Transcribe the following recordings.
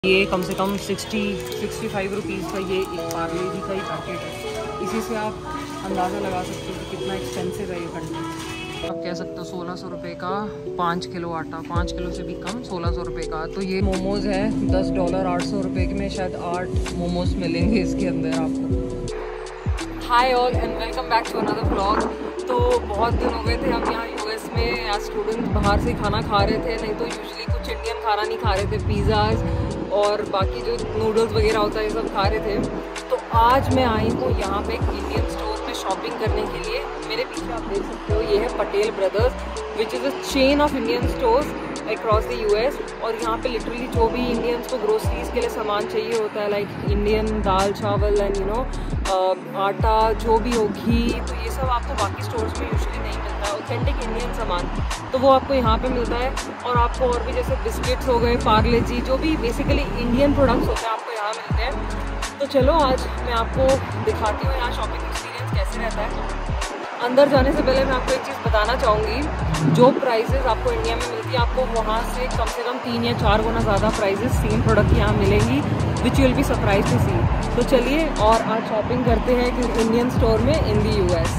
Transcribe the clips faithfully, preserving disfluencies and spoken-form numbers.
ये कम से कम सिक्सटी सिक्सटी फाइव रुपीज़ का ये एक पार्ले जी का ही पैकेट है। इसी से आप अंदाज़ा लगा सकते हो कि कितना एक्सपेंसिव है ये कंटेंट। आप कह सकते हो सोलह सौ रुपये का पाँच किलो आटा, पाँच किलो से भी कम, सोलह सौ रुपये का। तो ये मोमोज़ है दस डॉलर आठ सौ रुपये में शायद आठ मोमोज़ मिलेंगे इसके अंदर आपको। Hi all and welcome back to another vlog. तो बहुत दिन हो गए थे हम यहाँ यूएस में एज स्टूडेंट बाहर से खाना खा रहे थे, नहीं तो यूजुअली कुछ इंडियन खाना नहीं खा रहे थे, पिज़्ज़ाज़ और बाकी जो नूडल्स वगैरह होता है ये सब खा रहे थे। तो आज मैं आई हूँ यहाँ पे एक इंडियन स्टोर में शॉपिंग करने के लिए। मेरे पीछे आप देख सकते हो ये है Patel brothers which is a chain of Indian stores across the US. और यहाँ पे लिटरली जो भी इंडियंस को ग्रोसरीज के लिए सामान चाहिए होता है, लाइक इंडियन दाल चावल एंड यू नो आटा जो भी हो, घी, तो ये सब आपको बाकी स्टोर्स में यूजुअली नहीं मिलता है। ऑथेंटिक इंडियन सामान तो वो आपको यहाँ पे मिलता है। और आपको और भी जैसे बिस्किट्स हो गए, पार्ले जी, जो भी बेसिकली इंडियन प्रोडक्ट्स होते हैं आपको यहाँ मिलते हैं। तो चलो आज मैं आपको दिखाती हूँ यहाँ शॉपिंग एक्सपीरियंस कैसे रहता है। अंदर जाने से पहले मैं आपको एक चीज़ बताना चाहूँगी, जो प्राइजेज़ आपको इंडिया में मिलती है आपको वहाँ से कम से कम तीन या चार गुना ज़्यादा प्राइजेज़ सेम प्रोडक्ट यहाँ मिलेंगी, which you will be surprise to see. तो चलिए और आज शॉपिंग करते हैं एक इंडियन स्टोर में इन दी यूएस।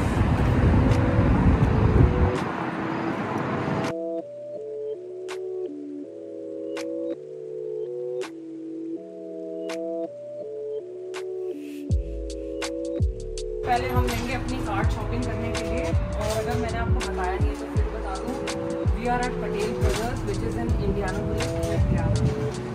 पहले हम लेंगे अपनी कार्ड शॉपिंग करने के लिए, और अगर मैंने आपको बताया नहीं तो फिर बता दूँ, we are at Patel brothers which is in Indianapolis, Indiana.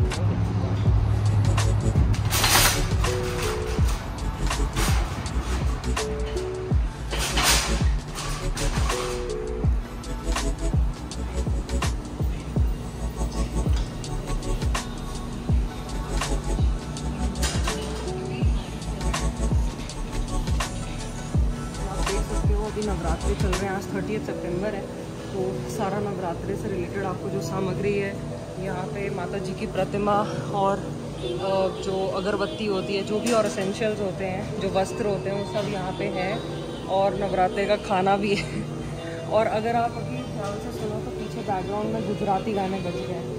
अभी नवरात्रि चल रहे हैं, आज थर्टियथ सितंबर है, तो सारा नवरात्रि से रिलेटेड आपको जो सामग्री है यहाँ पे माता जी की प्रतिमा और जो अगरबत्ती होती है, जो भी और एसेंशियल्स होते हैं, जो वस्त्र होते हैं, वो सब यहाँ पे है। और नवरात्रि का खाना भी है। और अगर आप अभी ध्यान से सुनो तो पीछे बैकग्राउंड में गुजराती गाने बज रहे हैं।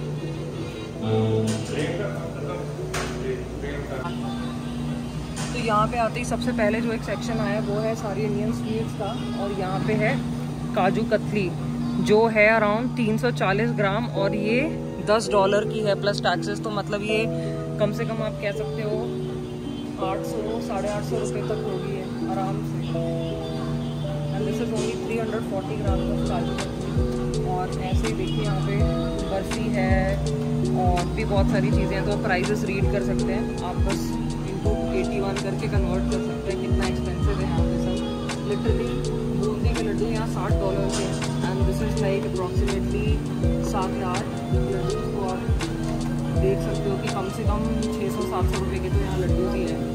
तो यहाँ पे आते ही सबसे पहले जो एक सेक्शन आया वो है सारी इंडियन स्वीट्स का, और यहाँ पे है काजू कतली जो है अराउंड तीन सौ चालीस ग्राम, और ये दस डॉलर की है प्लस टैक्सेस। तो मतलब ये कम से कम आप कह सकते हो आठ सौ साढ़े आठ सौ रुपये तक होगी है आराम से। And this is only three hundred forty gram of kaju katli. और ऐसे ही देखिए यहाँ पे बर्फ़ी है और भी बहुत सारी चीज़ें हैं, तो प्राइजेस रीड कर सकते हैं आप, बस एटी वन करके कन्वर्ट कर सकते हैं कितना एक्सपेंसिव है यहाँ पे सब। लिटरली बूंदी के लड्डू यहाँ साठ डॉलर के, and this is like approximately सात या आठ लड्डू। तो आप देख सकते हो कि कम से कम छः सौ सात सौ रुपये के तो यहाँ लड्डू ही है।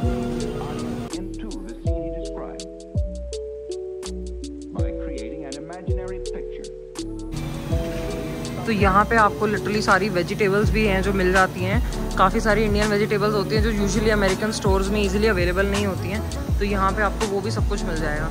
तो यहाँ पे आपको लिटरली सारी वेजिटेबल्स भी हैं जो मिल जाती हैं। काफ़ी सारी इंडियन वेजिटेबल्स होती हैं जो यूजुअली अमेरिकन स्टोर्स में इजीली अवेलेबल नहीं होती हैं, तो यहाँ पे आपको वो भी सब कुछ मिल जाएगा।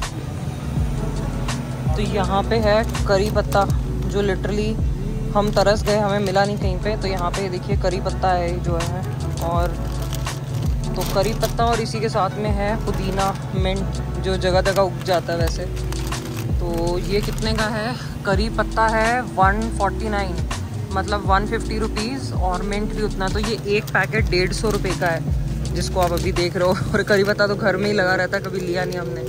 तो यहाँ पे है करी पत्ता जो लिटरली हम तरस गए, हमें मिला नहीं कहीं पे। तो यहाँ पे देखिए करी पत्ता है जो है, और तो करी पत्ता और इसी के साथ में है पुदीना, मिंट जो जगह जगह उग जाता है वैसे। तो ये कितने का है? करी पत्ता है वन फोर्टी नाइन, मतलब वन फिफ्टी रुपीज़, और मिंट भी उतना। तो ये एक पैकेट डेढ़ सौ रुपये का है जिसको आप अभी देख रहे हो। और करी पत्ता तो घर में ही लगा रहता है, कभी लिया नहीं हमने।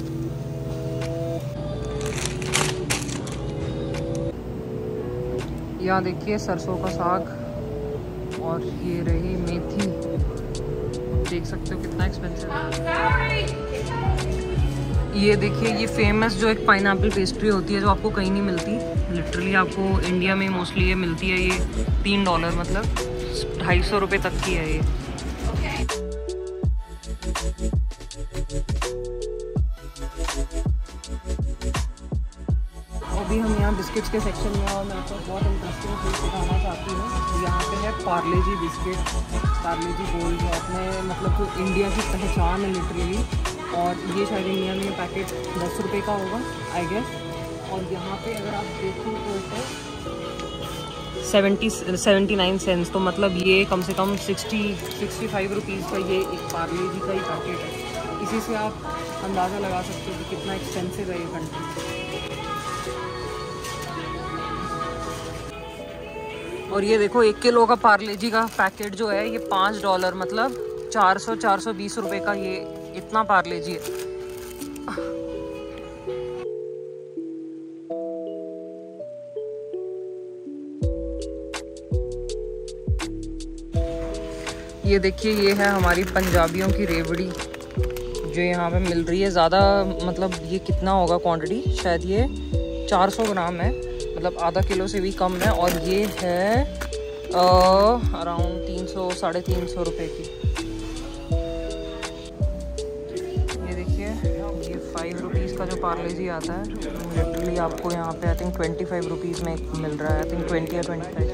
यहाँ देखिए सरसों का साग, और ये रही मेथी, देख सकते हो कितना एक्सपेंसिव है। ये देखिए ये फेमस जो एक पाइनएप्पल पेस्ट्री होती है जो आपको कहीं नहीं मिलती, लिटरली आपको इंडिया में मोस्टली ये मिलती है। ये तीन डॉलर मतलब ढाई सौ रुपये तक की है ये। अभी हम यहाँ बिस्किट्स के सेक्शन में, और मैं आपको बहुत इंटरेस्टिंग चीज़ दिखाना चाहती हूँ। यहाँ पे है Parle G biscuit, Parle G gold, जो अपने मतलब जो इंडिया की पहचान है लिटरली। और ये शायद इंडिया में पैकेट दस रुपये का होगा आई गेस। और यहाँ पे अगर आप देखो तो सेवेंटी सेवेंटी नाइन सेंस। तो मतलब ये कम से कम सिक्सटी सिक्सटी फाइव रुपीज़ का ये एक पार्ले जी का ही पैकेट है। इसी से आप अंदाज़ा लगा सकते हो कि कितना एक्सपेंसिव है ये कंटेंट। और ये देखो एक किलो का पार्ले जी का पैकेट जो है ये पाँच डॉलर मतलब चार सौ चार सौ बीस रुपये का ये इतना पार्ले जी है। ये देखिए ये है हमारी पंजाबियों की रेवड़ी जो यहाँ पे मिल रही है। ज़्यादा मतलब ये कितना होगा क्वांटिटी, शायद ये चार सौ ग्राम है, मतलब आधा किलो से भी कम है। और ये है अराउंड तीन सौ साढ़े तीन सौ रुपये की। ये देखिए ये फाइव रुपीज़ का जो पार्ले जी आता है लिटरली आपको यहाँ पे I think twenty five rupees में मिल रहा है। आई थिंक ट्वेंटी या ट्वेंटी फाइव।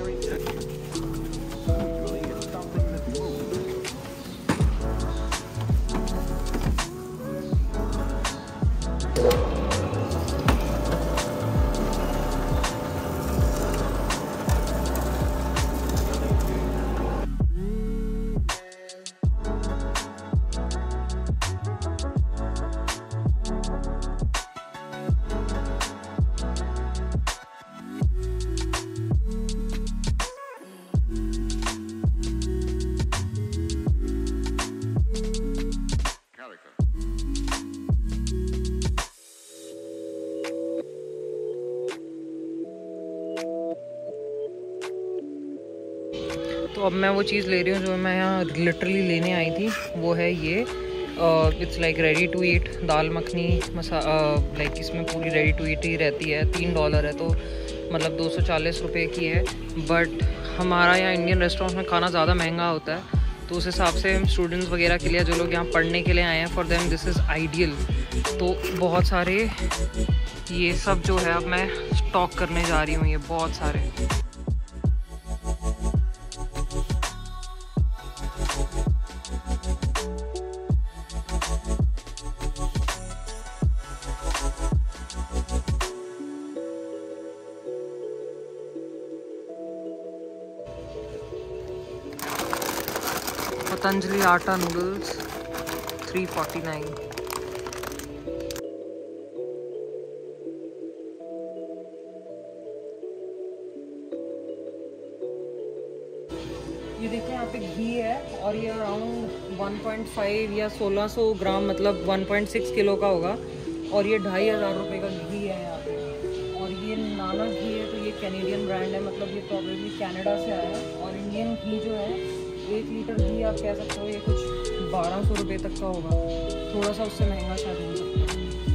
तो अब मैं वो चीज़ ले रही हूँ जो मैं यहाँ लिटरली लेने आई थी। वो है ये it's like ready to eat dal makhani मसा लाइक uh, इसमें पूरी रेडी टू ईट ही रहती है। तीन डॉलर है तो मतलब दो सौ चालीस रुपये की है। बट हमारा यहाँ इंडियन रेस्टोरेंट में खाना ज़्यादा महंगा होता है तो उस हिसाब से स्टूडेंट्स वगैरह के लिए जो लोग यहाँ पढ़ने के लिए आए हैं for them this is ideal. तो बहुत सारे ये सब जो है अब मैं स्टॉक करने जा रही हूँ, ये बहुत सारे। पतंजलि आटा नूडल्स थ्री फोर्टी नाइन। ये देखिए यहाँ पे घी है और ये अराउंड वन पॉइंट फाइव या सोलह सौ ग्राम मतलब वन पॉइंट सिक्स किलो का होगा। और ये ढाई हज़ार रुपये का घी है यहाँ पे। और ये नाना घी है तो ये कैनेडियन ब्रांड है, मतलब ये प्रॉबेबली कनाडा से आया है। और इंडियन घी जो है एक लीटर घी आप कह सकते हो ये कुछ बारह सौ रुपये तक का होगा, थोड़ा सा उससे महंगा शायद हो सकता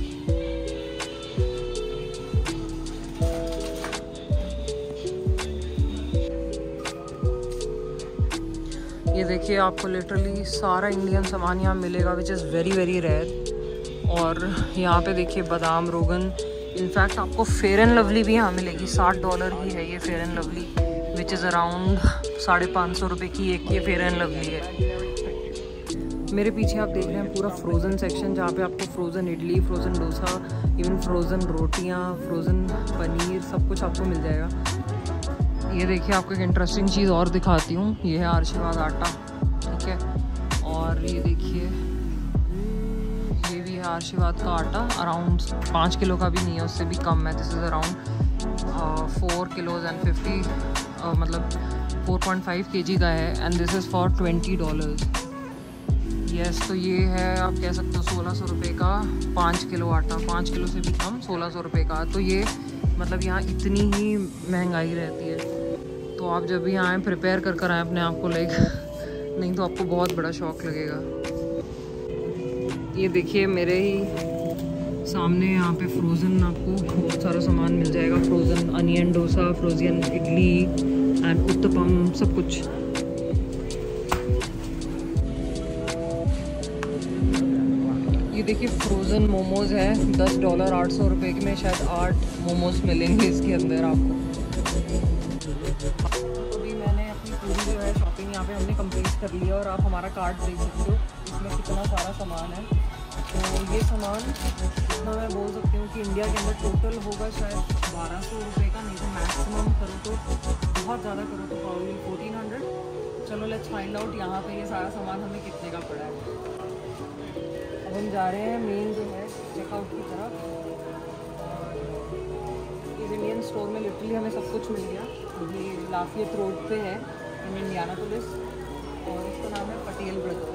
है। ये देखिए आपको लिटरली सारा इंडियन सामान यहाँ मिलेगा which is very very rare. और यहाँ पे देखिए बादाम रोगन, इनफैक्ट आपको फेयर एंड लवली भी यहाँ मिलेगी। साठ डॉलर की है ये Fair and Lovely which is around साढ़े पाँच सौ रुपये की एक ये फेयर एंड लवली है। मेरे पीछे आप देख रहे हैं पूरा फ्रोज़न सेक्शन जहाँ पे आपको frozen idli, frozen dosa, even frozen रोटियाँ, फ्रोज़न पनीर सब कुछ आपको मिल जाएगा। ये देखिए आपको एक इंटरेस्टिंग चीज़ और दिखाती हूँ। ये है आशीर्वाद आटा, ठीक है। और ये देखिए ये भी है आशीर्वाद का आटा, अराउंड पाँच किलो का भी नहीं है, उससे भी कम है। This is around four kilos and fifty मतलब फोर पॉइंट फाइव केजी का है। And this is for twenty dollars. Yes, तो ये है आप कह सकते हो सोलह सौ रुपये का पाँच किलो आटा, पाँच किलो से भी कम सोलह सौ रुपये का। तो ये मतलब यहाँ इतनी ही महंगाई रहती है। तो आप जब भी आएँ प्रिपेयर कर कर आएँ अपने आप को, लाइक नहीं तो आपको बहुत बड़ा शौक लगेगा। ये देखिए मेरे ही सामने यहाँ पे फ्रोज़न आपको बहुत सारा सामान मिल जाएगा। Frozen onion dosa, frozen idli and uttapam सब कुछ। ये देखिए फ्रोज़न मोमोज़ है, दस डॉलर आठ सौ रुपये में शायद आठ मोमोज़ मिलेंगे इसके अंदर आपको। अभी मैंने अपनी पूरी जो है शॉपिंग यहाँ पे हमने कंप्लीट कर लिया और आप हमारा कार्ट देख सकते हो इसमें कितना सारा सामान है। तो ये सामान इतना मैं बोल सकती हूँ कि इंडिया के अंदर टोटल होगा शायद बारह सौ रुपये का, नहीं तो मैक्सिमम करो तो बहुत ज़्यादा करो तो प्रॉब्लम फोर्टीन हंड्रेड। चलो लेट्स फाइंड आउट यहाँ पे ये सारा सामान हमें कितने का पड़ा है। अब हम जा रहे हैं मेन जो है चेकआउट की तरफ। इस इंडियन स्टोर में लिटरली हमें सब कुछ मिल गया। ये लाफियत रोड पे है इन इंडियानापोलिस और इसका नाम है पटेल ब्रदर्स।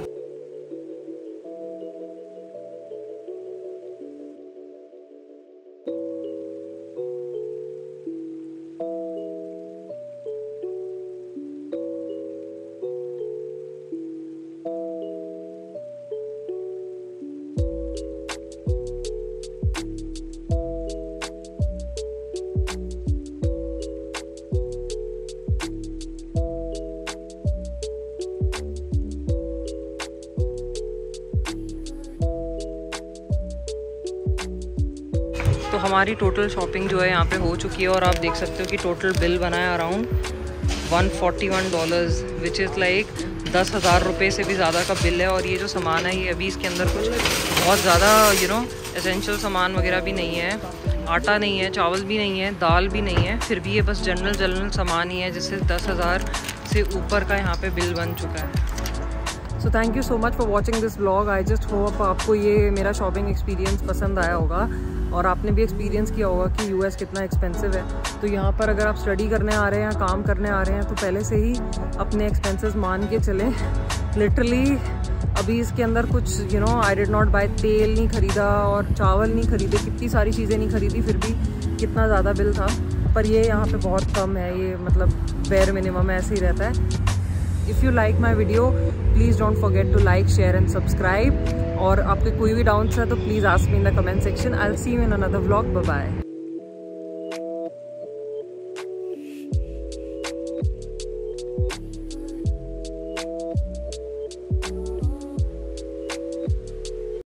तो हमारी टोटल शॉपिंग जो है यहाँ पे हो चुकी है और आप देख सकते हो कि टोटल बिल बना है around one forty one dollars which is like दस हज़ार रुपये से भी ज़्यादा का बिल है। और ये जो सामान है ये अभी इसके अंदर कुछ बहुत ज़्यादा यू नो एसेंशियल सामान वगैरह भी नहीं है, आटा नहीं है, चावल भी नहीं है, दाल भी नहीं है, फिर भी ये बस जनरल जनरल सामान ही है जिससे दस हज़ार से ऊपर का यहाँ पे बिल बन चुका है। So thank you so much for watching this vlog. I just hope आपको ये मेरा शॉपिंग एक्सपीरियंस पसंद आया होगा और आपने भी एक्सपीरियंस किया होगा कि यूएस कितना एक्सपेंसिव है। तो यहाँ पर अगर आप स्टडी करने आ रहे हैं या काम करने आ रहे हैं तो पहले से ही अपने एक्सपेंसेस मान के चलें। लिटरली अभी इसके अंदर कुछ you know I did not buy, तेल नहीं ख़रीदा और चावल नहीं ख़रीदे, कितनी सारी चीज़ें नहीं ख़रीदी, फिर भी कितना ज़्यादा बिल था। पर ये यहाँ पे बहुत कम है, ये मतलब बेयर मिनिमम ऐसे ही रहता है। If you like my video please don't forget to like share and subscribe. और आपके कोई भी डाउट्स है तो please ask me in the comment section. I will see you in another vlog. Bye bye.